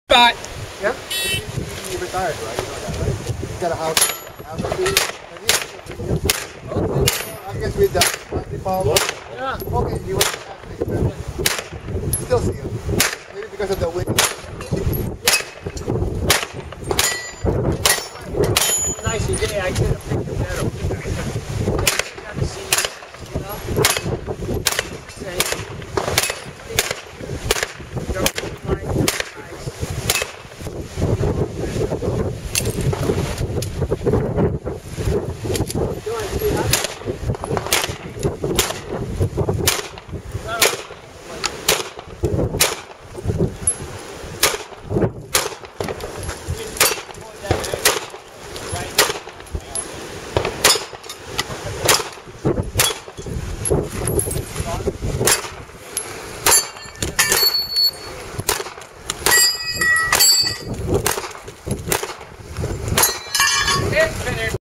Bye. Yeah? He retired, right? You know that, right? He's got a house. I guess with the Paulo. Yeah. Okay, he was still see him. Maybe because of the wind.